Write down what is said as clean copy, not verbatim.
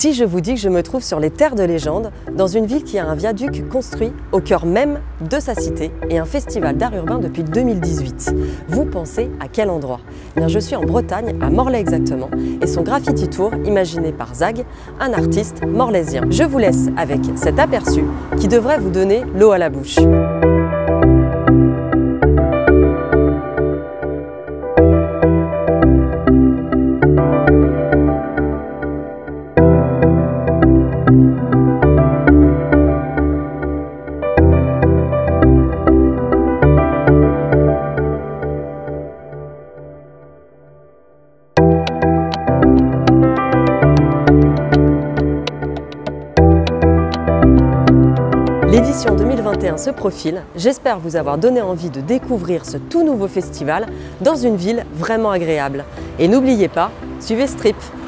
Si je vous dis que je me trouve sur les terres de légende, dans une ville qui a un viaduc construit au cœur même de sa cité et un festival d'art urbain depuis 2018, vous pensez à quel endroit? Eh bien, je suis en Bretagne, à Morlaix exactement, et son Graffiti Tour, imaginé par Zag, un artiste morlaisien. Je vous laisse avec cet aperçu qui devrait vous donner l'eau à la bouche. L'édition 2021 se profile, j'espère vous avoir donné envie de découvrir ce tout nouveau festival dans une ville vraiment agréable. Et n'oubliez pas, suivez Strip.